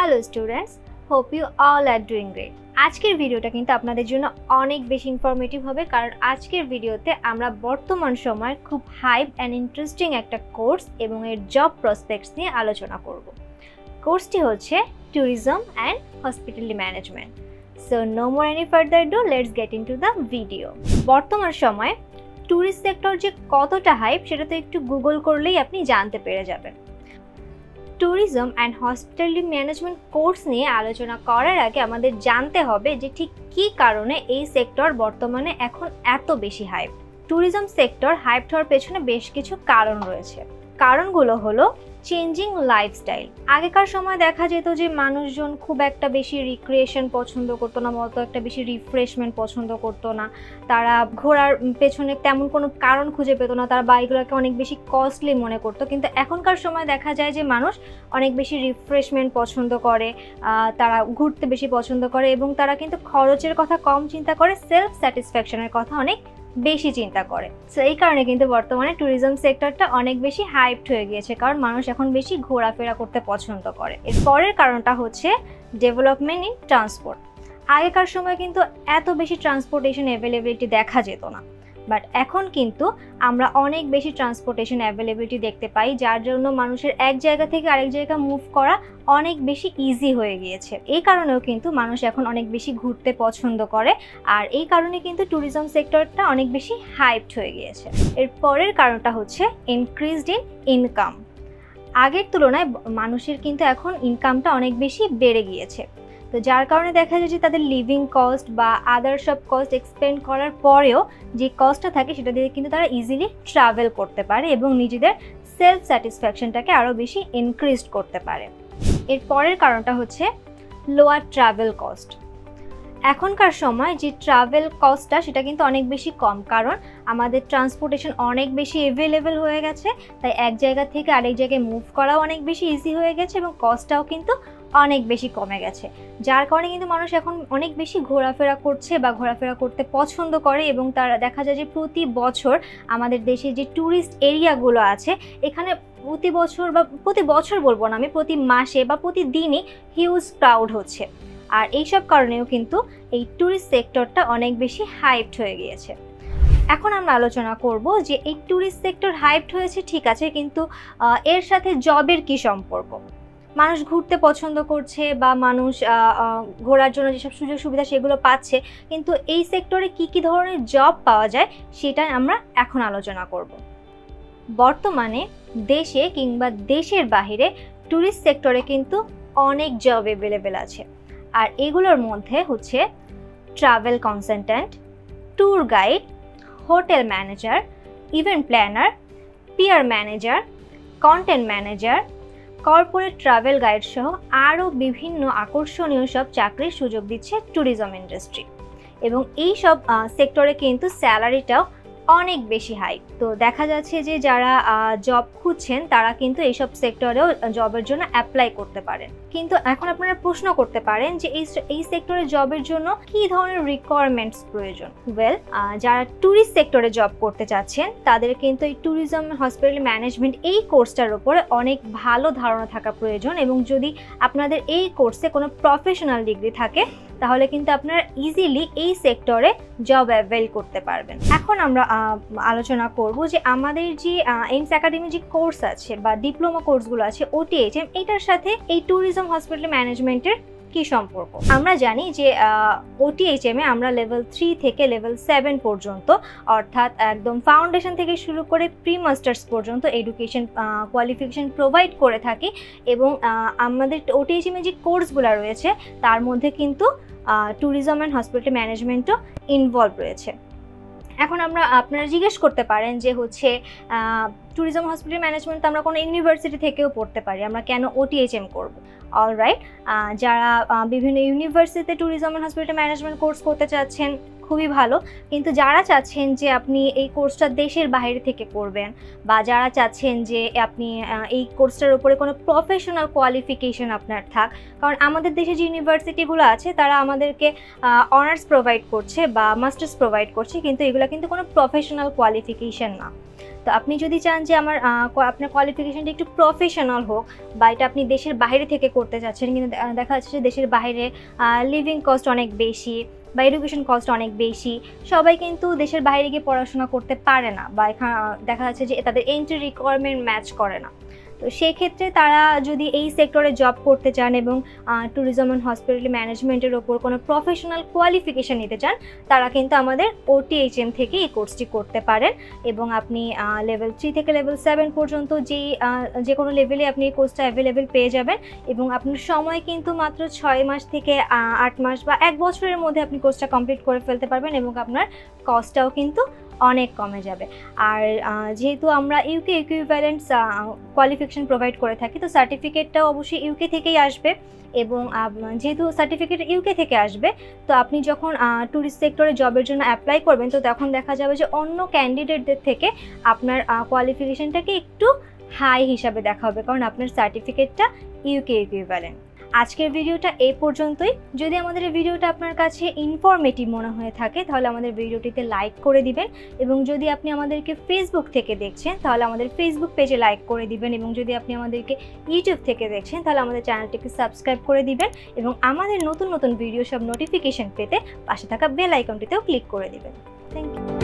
Hello students, hope you all are doing great. আজকের ভিডিওটা কিন্তু আপনাদের জন্য অনেক বেশি ইনফরমেটিভ হবে, কারণ আজকের ভিডিওতে আমরা বর্তমান সময় খুব হাইপ অ্যান্ড ইন্টারেস্টিং একটা কোর্স এবং এর জব প্রসপেক্টস নিয়ে আলোচনা করব। কোর্সটি হচ্ছে tourism and hospitality management. So no more any further ado, let's get into the video. বর্তমান সময়ে ট্যুরিস্ট সেক্টর যে কতটা হাইপ সেটা তো একটু গুগল করলেই আপনি জানতে পেরে যাবেন। Tourism and hospitality management course নিয়ে আলোচনা করার আগে আমাদের জানতে হবে যে ঠিক কী কারণে এই সেক্টর বর্তমানে এখন এত বেশি হাইপ। ট্যুরিজম সেক্টর হাইপ হওয়ার পেছনে বেশ কিছু কারণ রয়েছে। কারণগুলো হলো চেঞ্জিং লাইফস্টাইল। আগেকার সময় দেখা যেত যে মানুষজন খুব একটা বেশি রিক্রিয়েশন পছন্দ করতো না, মতো একটা বেশি রিফ্রেশমেন্ট পছন্দ করতো না, তারা ঘোরার পেছনে তেমন কোনো কারণ খুঁজে পেতো না, তারা বাইকগুলোকে অনেক বেশি কস্টলি মনে করতো। কিন্তু এখনকার সময় দেখা যায় যে মানুষ অনেক বেশি রিফ্রেশমেন্ট পছন্দ করে, তারা ঘুরতে বেশি পছন্দ করে এবং তারা কিন্তু খরচের কথা কম চিন্তা করে, সেলফ স্যাটিসফ্যাকশনের কথা অনেক বেশি চিন্তা করে। সো এই কারণে কিন্তু বর্তমানে ট্যুরিজম সেক্টরটা অনেক বেশি হাইপড হয়ে গিয়েছে, কারণ মানুষ এখন বেশি ঘোরাফেরা করতে পছন্দ করে। এর পরের কারণটা হচ্ছে ডেভেলপমেন্ট ইন ট্রান্সপোর্ট। আগেকার সময় কিন্তু এত বেশি ট্রান্সপোর্টেশন অ্যাভেলেবিলিটি দেখা যেত না, বাট এখন কিন্তু আমরা অনেক বেশি ট্রান্সপোর্টেশন অ্যাভেলেবিলিটি দেখতে পাই, যার জন্য মানুষের এক জায়গা থেকে আরেক জায়গা মুভ করা অনেক বেশি ইজি হয়ে গিয়েছে। এই কারণেও কিন্তু মানুষ এখন অনেক বেশি ঘুরতে পছন্দ করে, আর এই কারণে কিন্তু ট্যুরিজম সেক্টরটা অনেক বেশি হাইপড হয়ে গিয়েছে। এর পরের কারণটা হচ্ছে ইনক্রিজড ইন ইনকাম। আগের তুলনায় মানুষের কিন্তু এখন ইনকামটা অনেক বেশি বেড়ে গিয়েছে, তো যার কারণে দেখা যায় যে তাদের লিভিং কস্ট বা আদার সব কস্ট এক্সপেন্ড করার পরেও যে কস্টটা থাকে সেটা দিয়ে কিন্তু তারা ইজিলি ট্রাভেল করতে পারে এবং নিজেদের সেলফ স্যাটিসফ্যাকশনটাকে আরও বেশি ইনক্রিজ করতে পারে। এর পরের কারণটা হচ্ছে লোয়ার ট্রাভেল কস্ট। এখনকার সময় যে ট্রাভেল কস্টটা সেটা কিন্তু অনেক বেশি কম, কারণ আমাদের ট্রান্সপোর্টেশন অনেক বেশি অ্যাভেলেবেল হয়ে গেছে, তাই এক জায়গা থেকে আরেক জায়গায় মুভ করাও অনেক বেশি ইজি হয়ে গেছে এবং কস্টটাও কিন্তু অনেক বেশি কমে গেছে, যার কারণে কিন্তু মানুষ এখন অনেক বেশি ঘোরাফেরা করছে বা ঘোরাফেরা করতে পছন্দ করে। এবং তারা দেখা যায় যে প্রতি বছর আমাদের দেশে যে ট্যুরিস্ট এরিয়াগুলো আছে এখানে প্রতি বছর বলবো না আমি, প্রতি মাসে বা প্রতিদিনই হিউজ ক্রাউড হচ্ছে। আর এইসব কারণেও কিন্তু এই ট্যুরিস্ট সেক্টরটা অনেক বেশি হাইপড হয়ে গিয়েছে। এখন আমরা আলোচনা করব যে এই ট্যুরিস্ট সেক্টর হাইপড হয়েছে ঠিক আছে, কিন্তু এর সাথে জবের কি সম্পর্ক? মানুষ ঘুরতে পছন্দ করছে বা মানুষ ঘোরার জন্য যেসব সুযোগ সুবিধা সেগুলো পাচ্ছে, কিন্তু এই সেক্টরে কি ধরনের জব পাওয়া যায় সেটা আমরা এখন আলোচনা করব। বর্তমানে দেশে কিংবা দেশের বাইরে ট্যুরিস্ট সেক্টরে কিন্তু অনেক জব অ্যাভেলেবেল আছে, আর এগুলোর মধ্যে হচ্ছে travel consultant, tour guide, hotel manager, event planner, peer manager, content manager, corporate travel guide সহ আরও বিভিন্ন আকর্ষণীয় সব চাকরির সুযোগ দিচ্ছে ট্যুরিজম ইন্ডাস্ট্রি। এবং এই সব সেক্টরে কিন্তু স্যালারিটাও অনেক বেশি হাই। তো দেখা যাচ্ছে যে যারা জব খুঁজছেন তারা কিন্তু এইসব সেক্টরেও জবের জন্য অ্যাপ্লাই করতে পারেন। কিন্তু এখন আপনারা প্রশ্ন করতে পারেন যে এই সেক্টরে জবের জন্য কি ধরনের রিকোয়ারমেন্টস প্রয়োজন। ওয়েল, যারা ট্যুরিস্ট সেক্টরে জব করতে চাচ্ছেন তাদের কিন্তু এই ট্যুরিজম হসপিটালিটি ম্যানেজমেন্ট এই কোর্সটার উপরে অনেক ভালো ধারণা থাকা প্রয়োজন, এবং যদি আপনাদের এই কোর্সে কোনো প্রফেশনাল ডিগ্রি থাকে তাহলে কিন্তু আপনারা ইজিলি এই সেক্টরে জব অ্যাভেল করতে পারবেন। এখন আমরা আলোচনা করব যে আমাদের যে এইমস একাডেমি যে কোর্স আছে বা ডিপ্লোমা কোর্সগুলো আছে OTHM, এটার সাথে এই ট্যুরিজম হসপিটালিটি ম্যানেজমেন্টের কি সম্পর্ক। আমরা জানি যে OTHM এ আমরা লেভেল 3 থেকে লেভেল 7 পর্যন্ত, অর্থাৎ একদম ফাউন্ডেশন থেকে শুরু করে প্রি মাস্টার্স পর্যন্ত এডুকেশন কোয়ালিফিকেশন প্রোভাইড করে থাকি, এবং আমাদের OTHM এ যে কোর্সগুলো রয়েছে তার মধ্যে কিন্তু ট্যুরিজম অ্যান্ড হসপিটালিটি ম্যানেজমেন্টও ইনভলভ রয়েছে। এখন আপনারা জিজ্ঞেস করতে পারেন যে হচ্ছে ট্যুরিজম হসপিটালিটি ম্যানেজমেন্ট তো আমরা কোনো ইউনিভার্সিটি থেকেও পড়তে পারি, আমরা কেন OTHM করব? অলরাইট, যারা বিভিন্ন ইউনিভার্সিটিতে tourism and hospitality management course করতে চাচ্ছেন খুবই ভালো, কিন্তু যারা চাচ্ছেন যে আপনি এই কোর্সটা দেশের বাইরে থেকে করবেন, বা যারা চাচ্ছেন যে আপনি এই কোর্সটার উপরে কোনো প্রফেশনাল কোয়ালিফিকেশন আপনার থাক, কারণ আমাদের দেশে যে ইউনিভার্সিটিগুলো আছে তারা আমাদেরকে অনার্স প্রোভাইড করছে বা মাস্টার্স প্রোভাইড করছে, কিন্তু এগুলো কিন্তু কোনো প্রফেশনাল কোয়ালিফিকেশন না। তো আপনি যদি চান যে আপনার কোয়ালিফিকেশনটা একটু প্রফেশনাল হোক, বা এটা আপনি দেশের বাইরে থেকে করতে চাচ্ছেন, কিন্তু দেখা যাচ্ছে যে দেশের বাইরে লিভিং কস্ট অনেক বেশি বা এডুকেশন কস্ট অনেক বেশি, সবাই কিন্তু দেশের বাইরে গিয়ে পড়াশোনা করতে পারে না, বা দেখা যাচ্ছে যে তাদের এন্ট্রি রিকোয়ারমেন্ট ম্যাচ করে না। তো সেই ক্ষেত্রে তারা যদি এই সেক্টরে জব করতে চান এবং ট্যুরিজম অ্যান্ড হসপিটালিটি ম্যানেজমেন্টের ওপর কোনো প্রফেশনাল কোয়ালিফিকেশান নিতে চান, তারা কিন্তু আমাদের OTHM থেকে এই কোর্সটি করতে পারেন। এবং আপনি লেভেল 3 থেকে লেভেল 7 পর্যন্ত যে কোনো লেভেলে আপনি এই কোর্সটা অ্যাভেলেবেল পেয়ে যাবেন। এবং আপনার সময় কিন্তু মাত্র 6 মাস থেকে 8 মাস বা 1 বছরের মধ্যে আপনি কোর্সটা কমপ্লিট করে ফেলতে পারবেন, এবং আপনার কস্টটাও কিন্তু অনেক কমে যাবে। আর যেহেতু আমরা ইউকে ইকুইভ্যালেন্ট কোয়ালিফিকেশন প্রোভাইড করে থাকি, তো সার্টিফিকেটটাও অবশ্যই ইউকে থেকেই আসবে। এবং যেহেতু সার্টিফিকেট ইউকে থেকে আসবে, তো আপনি যখন ট্যুরিস্ট সেক্টরে জবের জন্য অ্যাপ্লাই করবেন, তো তখন দেখা যাবে যে অন্য ক্যান্ডিডেটদের থেকে আপনার কোয়ালিফিকেশনটাকে একটু হাই হিসাবে দেখা হবে, কারণ আপনার সার্টিফিকেটটা ইউকে ইকুইভ্যালেন্ট। আজকের ভিডিওটা এই পর্যন্তই। যদি আমাদের এই ভিডিওটা আপনার কাছে ইনফরমেটিভ মনে হয়ে থাকে, তাহলে আমাদের ভিডিওটিতে লাইক করে দিবেন। এবং যদি আপনি আমাদেরকে ফেসবুক থেকে দেখছেন, তাহলে আমাদের ফেসবুক পেজে লাইক করে দিবেন। এবং যদি আপনি আমাদেরকে ইউটিউব থেকে দেখছেন, তাহলে আমাদের চ্যানেলটিকে সাবস্ক্রাইব করে দিবেন। এবং আমাদের নতুন নতুন ভিডিও সব নোটিফিকেশন পেতে পাশে থাকা বেল আইকনটিতেও ক্লিক করে দিবেন। Thank you.